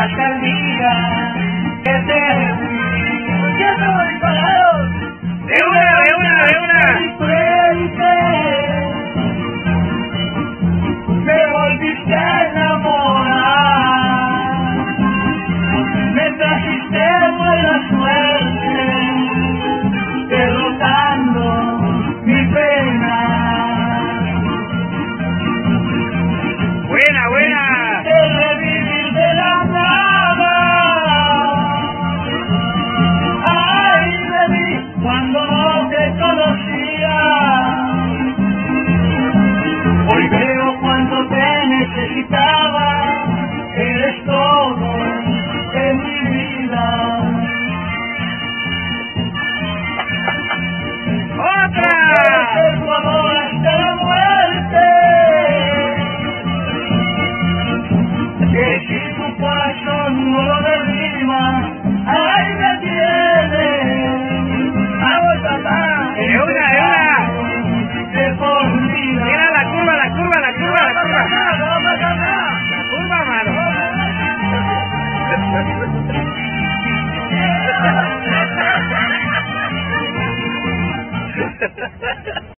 hasta el día que te fui. ¡Ya no voy parados! ¡De una! Me volviste a enamorar, me trajiste buena suerte, derrotando mi pena. Buena. De revivir de la nada. Ay, me vi cuando no te conocía. Hoy veo cuánto te necesitaba. Eres todo en mi vida. ¡Otra! Tu amor hasta la muerte. Que si tu corazón no lo derrima, ay, me tiene. ¡Vamos, papá! ¡De una! De por vida. Mira la curva. La curva, mano.